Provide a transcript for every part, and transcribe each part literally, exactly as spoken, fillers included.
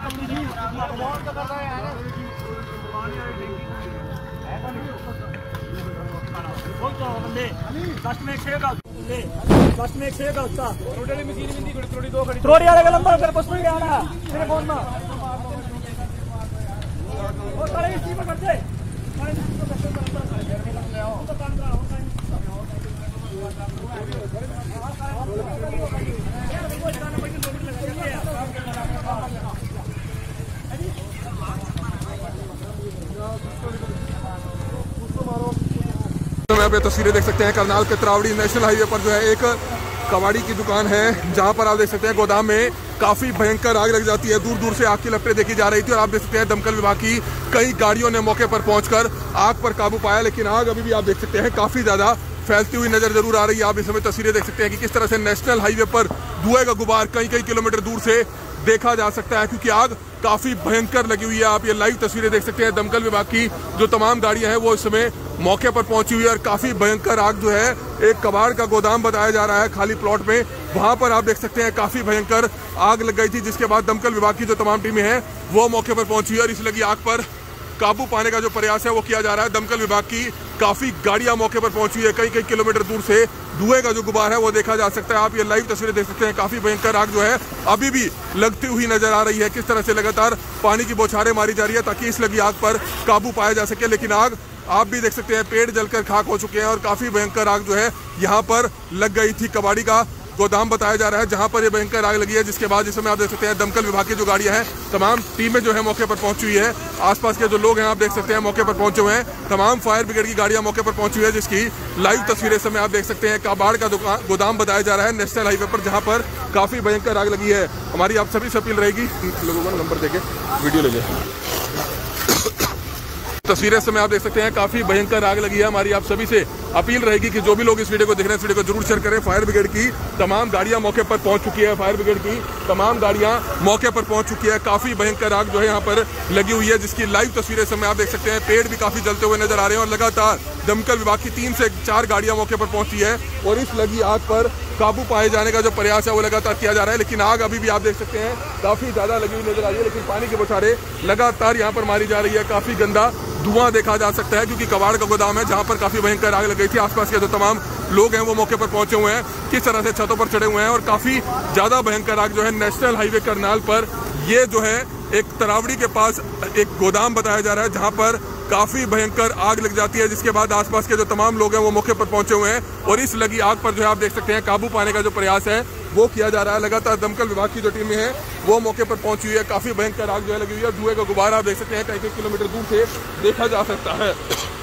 त्रोड़ी वाले का नंबर फिर पुष्प क्या आना मेरे फोन में और सारे इसी पर करते यहाँ पे तस्वीरें देख सकते हैं करनाल के त्रावड़ी नेशनल हाईवे पर जो है एक कबाड़ी की दुकान है, जहां पर आप देख सकते हैं गोदाम में काफी भयंकर आग लग जाती है। दूर दूर से आग की लपटें देखी जा रही थी और आप देख सकते हैं दमकल विभाग की कई गाड़ियों ने मौके पर पहुंचकर आग पर काबू पाया, लेकिन आग अभी भी आप देख सकते हैं काफी ज्यादा फैलती हुई नजर जरूर आ रही है। आप इस समय तस्वीरें देख सकते हैं कि किस तरह से नेशनल हाईवे पर धुएं का गुबार कई कई किलोमीटर दूर से देखा जा सकता है, क्योंकि आग काफी भयंकर लगी हुई है। आप ये लाइव तस्वीरें देख सकते हैं दमकल विभाग की जो तमाम गाड़ियां हैं वो इस समय मौके पर पहुंची हुई है और काफी भयंकर आग जो है एक कबाड़ का गोदाम बताया जा रहा है खाली प्लॉट में, वहां पर आप देख सकते हैं काफी भयंकर आग लग गई थी, जिसके बाद दमकल विभाग की जो तमाम टीमें हैं वो मौके पर पहुंची है और इस लगी आग पर काबू पाने का जो प्रयास है वो किया जा रहा है। दमकल विभाग की काफी गाड़ियां मौके पर पहुंची है, कई कई किलोमीटर दूर से धुएं का जो गुबार है वो देखा जा सकता है। आप ये लाइव तस्वीरें देख सकते हैं, काफी भयंकर आग जो है अभी भी लगती हुई नजर आ रही है। किस तरह से लगातार पानी की बौछारें मारी जा रही है ताकि इस लगी आग पर काबू पाया जा सके, लेकिन आग आप भी देख सकते हैं पेड़ जलकर खाक हो चुके हैं और काफी भयंकर आग जो है यहाँ पर लग गई थी। कबाड़ी का गोदाम बताया जा रहा है जहां पर ये भयंकर आग लगी है, जिसके बाद इस समय आप देख सकते हैं दमकल विभाग की जो गाड़ियां हैं तमाम टीमें जो है मौके पर पहुंची हुई है। आसपास के जो लोग हैं आप देख सकते हैं मौके पर पहुंचे हुए हैं, तमाम फायर ब्रिगेड की गाड़ियां मौके पर पहुंची हुई है, जिसकी लाइव तस्वीरें समय आप देख सकते हैं। कबाड़ का गोदाम बताया जा रहा है नेशनल हाईवे पर, जहां पर काफी भयंकर आग लगी है। हमारी आप सभी से अपील रहेगी, लोगों को नंबर देके वीडियो ले लें। तस्वीरें समय आप देख सकते हैं काफी भयंकर आग लगी है। हमारी आप सभी से अपील रहेगी कि जो भी लोग इस वीडियो को देख रहे हैं इस वीडियो को जरूर शेयर करें। फायर ब्रिगेड की तमाम गाड़ियां मौके पर पहुंच चुकी है, फायर ब्रिगेड की तमाम गाड़ियां मौके पर पहुंच चुकी है। काफी भयंकर आग जो है यहाँ पर लगी हुई है, जिसकी लाइव तस्वीरें समय आप देख सकते हैं। पेड़ भी काफी जलते हुए नजर आ रहे हैं और लगातार दमकल विभाग की तीन से चार गाड़ियां मौके पर पहुंची है और इस लगी आग पर काबू पाए जाने का जो प्रयास है वो लगातार किया जा रहा है, लेकिन आग अभी भी आप देख सकते हैं काफी ज्यादा लगी हुई नजर आ रही है। लेकिन पानी की बौछारें लगातार यहाँ पर मारी जा रही है, काफी गंदा धुआं देखा जा सकता है, क्योंकि कबाड़ का गोदाम है जहां पर काफी भयंकर आग लग गई थी। आसपास के जो तमाम लोग हैं वो मौके पर पहुंचे हुए हैं, किस तरह से छतों पर चढ़े हुए हैं और काफी ज्यादा भयंकर आग जो है नेशनल हाईवे करनाल पर ये जो है एक तरावड़ी के पास एक गोदाम बताया जा रहा है जहां पर काफी भयंकर आग लग जाती है, जिसके बाद आसपास के जो तमाम लोग हैं वो मौके पर पहुंचे हुए हैं और इस लगी आग पर जो है आप देख सकते हैं काबू पाने का जो प्रयास है वो किया जा रहा है। लगातार दमकल विभाग की जो टीमें हैं वो मौके पर पहुंची हुई है। काफी भयंकर आग जो है लगी हुई है, धुएं का गुबार आप देख सकते हैं कई कई किलोमीटर दूर से देखा जा सकता है।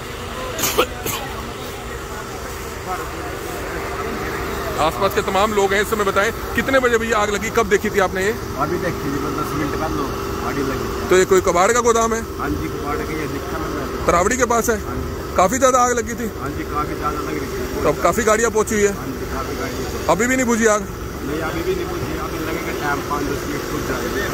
आसपास के तमाम लोग हैं इस समय बताएं कितने बजे भैया आग लगी, कब देखी थी आपने? ये अभी देखी थी, दस मिनट बाद आग लगी। तो ये कोई कबाड़ का गोदाम है? हाँ जी, कबाड़ का ये दिखा मैंने। तरावड़ी के पास है? काफी ज्यादा आग लगी थी? हाँ जी, काफी ज्यादा लग रही थी। तो काफी गाड़ियाँ पहुंची हुई है? हाँ जी, काफी गाड़ी। अभी भी नहीं बुझी आग? नहीं, अभी भी नहीं बुझी, अभी लगेगा टाइम पाँच दस मिनट बुझ जाएगा।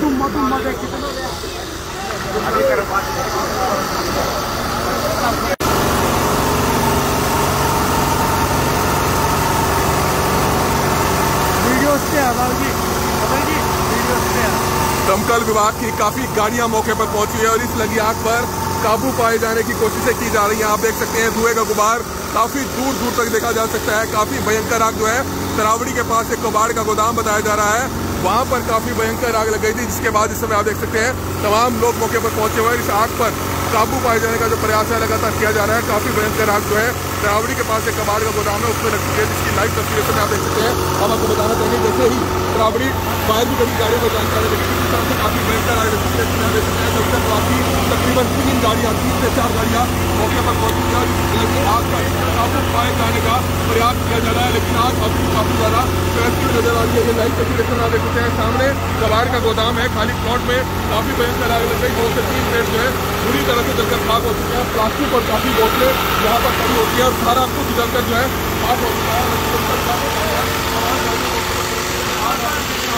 दमकल विभाग की काफी गाड़ियां मौके पर पहुंची है और इस लगी आग पर काबू पाए जाने की कोशिशें की जा रही हैं। आप देख सकते हैं धुएं का गुबार काफी दूर दूर तक देखा जा सकता है। काफी भयंकर आग जो है तरावड़ी के पास एक कबाड़ का गोदाम बताया जा रहा है, वहां पर काफी भयंकर आग लग गई थी, जिसके बाद इस समय आप देख सकते हैं तमाम लोग मौके पर पहुंचे हुए हैं। इस आग पर काबू पाए जाने का जो प्रयास है लगातार किया जा रहा है। काफी भयंकर आग जो है तरावड़ी के पास एक कबाड़ का गोदाम है उसमें लग चुकी है, जिसकी लाइव तस्वीरें से आप देख सकते हैं। हम आपको बताना चाहेंगे जैसे ही तरावड़ी फायर भी कभी गाड़ियों को जानकारी लगी थी, उस से काफी भयंकर आग लगी है। देख सकते हैं दमकल विभाग की तकरीबन तीन गाड़ियां तीन से चार गाड़ियां मौके पर पहुंची है, लेकिन आग का काबू पाए जाने का प्रयास किया जा रहा है, लेकिन आग अभी काफी ज्यादा फैलती हुई नजर आ रही है। ये लाइव तस्वीरें से आप देख सकते हैं, सामने कबाड़ का गोदाम है, खाली प्लॉट में काफी भयंकर आग लग गई। दो से तीन पेड़ जो है पूरी तरह से जलकर खाक हो चुके हैं। प्लास्टिक और काफी बोतलें यहाँ पर खड़ी होती है और सारा कुछ जलकर जो है खाक हो चुका है।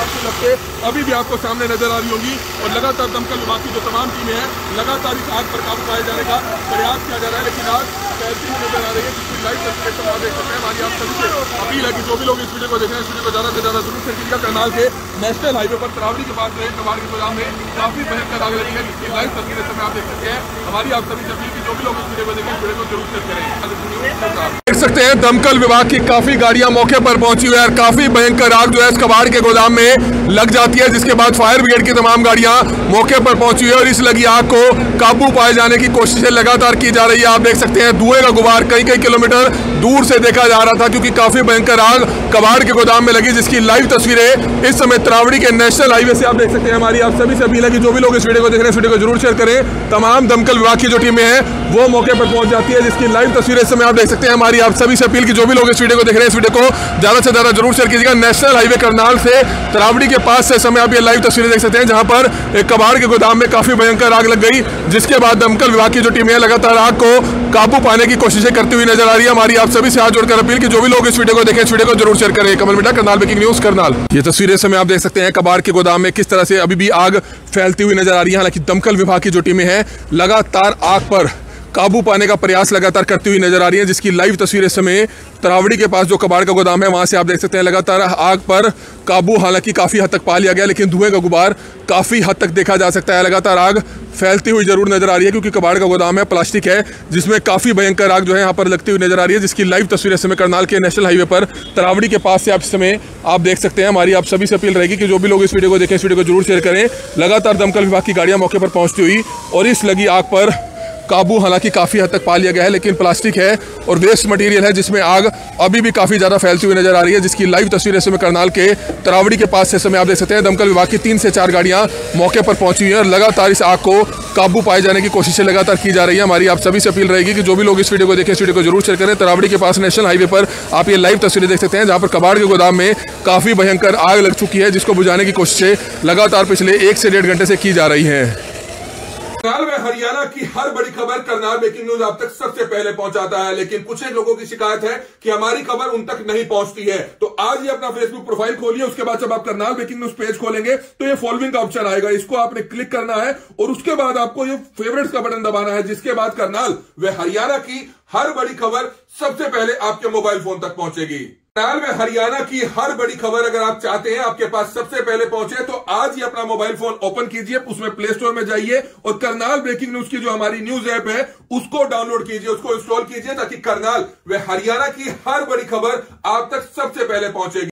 के अभी भी आपको सामने नजर आ रही होगी। और लगातार दमकल विभाग की जो तमाम टीमें हैं लगातार इस आग पर काबू पाए जाने का प्रयास किया जा रहा है, लेकिन आग फैलती हुई नजर आ रही है। जिसकी लाइव तस्वीरें आप देख सकते हैं। हमारी आप सभी से अपील है कि जो भी लोग इस वीडियो को देख रहे हैं, इस वीडियो को ज्यादा से ज्यादा जरूर शेयर कीजिएगा। करनाल के नेशनल हाईवे पर तरावड़ी के पास रहे कबाड़ के गोदाम में काफी भयंकर आग लगी है, जिसकी लाइव तस्वीरें समय आप देख सकते हैं। हमारी आप सभी से अपील की जो भी लोग इस वीडियो को देखें, इस वीडियो को जरूर शेयर करें। देख सकते हैं दमकल विभाग की काफी गाड़ियां मौके पर पहुंची हुई है और काफी भयंकर आग जो है इस कबाड़ के गोदाम में लग जाती है, जिसके बाद फायर ब्रिगेड की तमाम गाड़ियां मौके पर पहुंची हुई है और इस लगी आग को काबू पाए जाने की कोशिशें लगातार की जा रही है। आप देख सकते हैं धुएं का गुबार कई कई किलोमीटर दूर से देखा जा रहा था, क्योंकि काफी भयंकर आग कबाड़ के गोदाम में लगी, जिसकी लाइव तस्वीरें इस समय तरावड़ी के नेशनल हाईवे से आप देख सकते हैं। हमारी आप सभी से अपील है कि जो भी लोग इस वीडियो को देख रहे हैं, इस वीडियो को जरूर शेयर करें। तमाम दमकल विभाग की जो टीमें हैं वो मौके पर पहुंच जाती है, जिसकी लाइव तस्वीरें इस समय आप देख सकते हैं। हमारी आप सभी से अपील की जो भी लोग इस वीडियो को देख रहे हैं, इस वीडियो को ज्यादा से ज्यादा जरूर शेयर कीजिएगा। नेशनल हाईवे करनाल से तरावड़ी के पास से समय आप ये लाइव तस्वीरें देख सकते हैं, जहां पर एक कबाड़ के गोदाम में काफी भयंकर आग लग गई, जिसके बाद दमकल विभाग की जो टीमें लगातार आग को काबू पाने की कोशिशें करती हुई नजर आ रही है। हमारी आप सभी से हाथ जोड़कर अपील कि जो भी लोग इस वीडियो को देखें, इस वीडियो को जरूर शेयर करें। Kamal media, Karnal breaking news, Karnal. ये तस्वीरें समय आप देख सकते हैं कबाड़ के गोदाम में किस तरह से अभी भी आग फैलती हुई नजर आ रही है। हालांकि दमकल विभाग की जो टीमें हैं लगातार आग पर काबू पाने का प्रयास लगातार करती हुई नजर आ रही है, जिसकी लाइव तस्वीरें समय तरावड़ी के पास जो कबाड़ का गोदाम है वहां से आप देख सकते हैं। लगातार आग पर काबू हालांकि काफी हद तक पा लिया गया, लेकिन धुएं का गुबार काफी हद तक देखा जा सकता है। लगातार आग फैलती हुई जरूर नजर आ रही है, क्योंकि कबाड़ का गोदाम है, प्लास्टिक है, जिसमें काफी भयंकर आग जो है यहाँ पर लगती हुई नजर आ रही है, जिसकी लाइव तस्वीरें समय करनाल के नेशनल हाईवे पर तरावड़ी के पास से आप समय आप देख सकते हैं। हमारी आप सभी से अपील रहेगी कि जो भी लोग इस वीडियो को देखें, इस वीडियो को जरूर शेयर करें। लगातार दमकल विभाग की गाड़ियां मौके पर पहुंचती हुई और इस लगी आग पर काबू हालांकि काफी हद तक पा लिया गया है, लेकिन प्लास्टिक है और वेस्ट मटेरियल है, जिसमें आग अभी भी काफी ज्यादा फैलती हुई नजर आ रही है, जिसकी लाइव तस्वीरें समय करनाल के तरावड़ी के पास से समय आप देख सकते हैं। दमकल विभाग की तीन से चार गाड़ियां मौके पर पहुंची हुई है और लगातार इस आग को काबू पाए जाने की कोशिशें लगातार की जा रही है। हमारी आप सभी से अपील रहेगी कि जो भी लोग इस वीडियो को देखें, इस वीडियो को जरूर शेयर करें। तरावड़ी के पास नेशनल हाईवे पर आप ये लाइव तस्वीरें देख सकते हैं, जहां पर कबाड़ के गोदाम में काफी भयंकर आग लग चुकी है, जिसको बुझाने की कोशिशें लगातार पिछले एक से डेढ़ घंटे से की जा रही है। करनाल में हरियाणा की हर बड़ी खबर करनाल ब्रेकिंग न्यूज आप तक सबसे पहले पहुंचाता है, लेकिन कुछ एक लोगों की शिकायत है कि हमारी खबर उन तक नहीं पहुंचती है। तो आज ही अपना फेसबुक प्रोफाइल खोलिए, उसके बाद जब आप करनाल ब्रेकिंग न्यूज पेज खोलेंगे तो ये फॉलोइंग का ऑप्शन आएगा, इसको आपने क्लिक करना है और उसके बाद आपको ये फेवरेट्स का बटन दबाना है, जिसके बाद करनाल व हरियाणा की हर बड़ी खबर सबसे पहले आपके मोबाइल फोन तक पहुंचेगी। करनाल में हरियाणा की हर बड़ी खबर अगर आप चाहते हैं आपके पास सबसे पहले पहुंचे, तो आज ही अपना मोबाइल फोन ओपन कीजिए, उसमें प्ले स्टोर में जाइए और करनाल ब्रेकिंग न्यूज की जो हमारी न्यूज ऐप है उसको डाउनलोड कीजिए, उसको इंस्टॉल कीजिए, ताकि करनाल व हरियाणा की हर बड़ी खबर आप तक सबसे पहले पहुंचेगी।